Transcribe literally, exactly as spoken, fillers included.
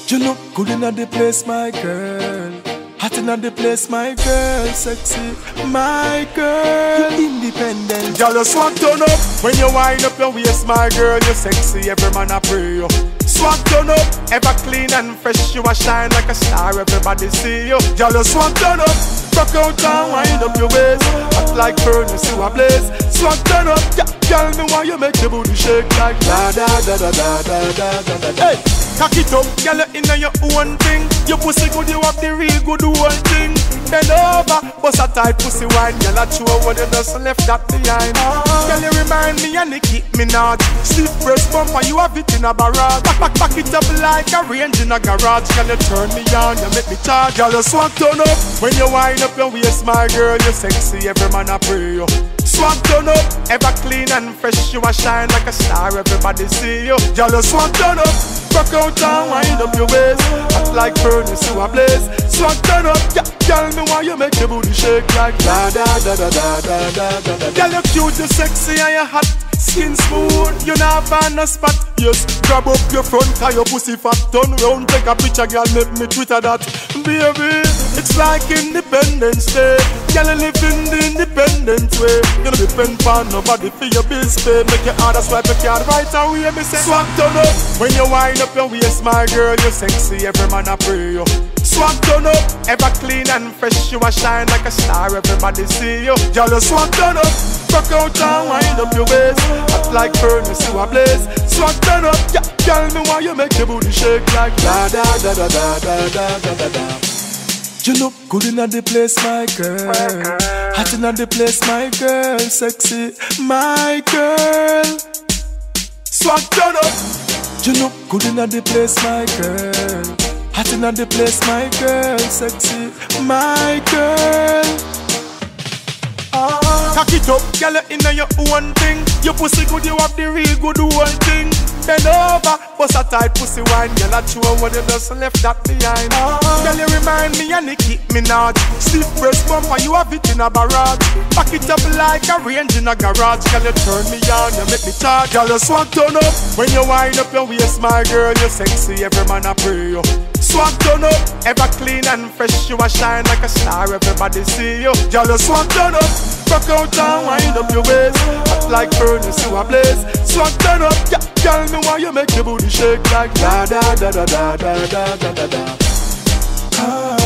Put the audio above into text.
You look good in the place, my girl. Hot in the place, my girl. Sexy, my girl. You independent. Y'all just swag turn up when you wind up your waist, my girl. You sexy, every man a pray you. Swag turn up, ever clean and fresh. You a shine like a star, everybody see you. Y'all just swag turn up, rock out and wind up your waist. Hot like furnace, you a blaze. Swag turn up, yeah, girl, me why you make your booty shake like da da da da da da da da da. Hey, cock it up, girl, you inna your own thing. Your pussy good, you have the real good one thing. Bend over, bust a tight pussy wine. Girl, I chew what you just left that behind. Girl, you remind me and you keep me not. Sleep breast bumper, you have it in a barrage. Back, back, back it up like a range in a garage. Girl, you turn me on, you make me charge. Girl, you swag turn up when you wind up your waist, my girl. You sexy, every man a pray you. Swag turn up, ever clean and fresh. You a shine like a star, everybody see you. Girl, you swag turn up, rock out and wind up your waist. Hot like furnace, you a blaze. Swag turn up, yeah, girl, me why you make your booty shake like da da da da da da da da da. Girl, you cute, you sexy and you hot. Skin smooth, you not find a spot. Yes, grab up your front, tie your pussy fat. Turn round, take a picture, girl, make me Twitter that. Baby, it's like Independence Day. Girl, you live in the independent way. You don't depend on nobody for your bills pay. Make your order swipe your card right away. Me say, swag turn up when you wind up your waist, my girl. You sexy, every man a pray you. Swag turn up, ever clean and fresh. You a shine like a star, everybody see you. Girl, you swag turn up, rock out and wind up your waist. Hot like furnace, you a blaze. Swag turn up, yeah, girl, me why you make your booty shake like da da da da da da da da da da. You look good in the place, my girl. Hot in the place, my girl. Sexy, my girl. Swag turn up. You look good in the place, my girl. Hot in the place, my girl. Sexy, my girl. Cock it up, girl, you inna your own thing. Your pussy good, you have the real good one thing. Bend over, bust a tight pussy wine. Girl, I chew what you just left that behind. Girl, you remind me and you keep me not. Sleep breast bumper, you have it in a barrage. Back it up like a range in a garage. Girl, you turn me on, you make me charge. Girl, you swag turn up when you wind up your waist, my girl. You sexy, every man a pray you. Swag turn up, ever clean and fresh. You a shine like a star, everybody see you. Girl, you swag turn up, rock out and wind up your waist. Hot like furnace, you a blaze. Swag turn up, yeah, girl, me why you make your booty shake like da da da da da da da da da.